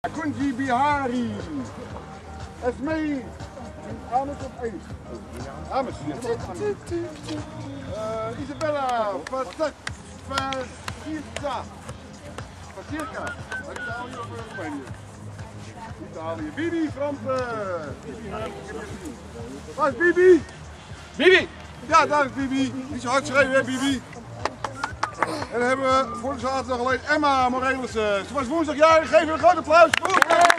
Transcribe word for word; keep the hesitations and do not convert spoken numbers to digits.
Kunji Bihari. Esmee. Ames op één. Ames. Uh, Isabella. Fasirka. Fasirka. Italië of Roemenië? Italië. Bibi Franse. Waar is Bibi? Bibi! Ja, daar is Bibi. Niet zo hard schreeuwen, hè, Bibi. En dan hebben we vorige zaterdag alleen Emma Morelissen. Ze was woensdag jarig. Geef een groot applaus.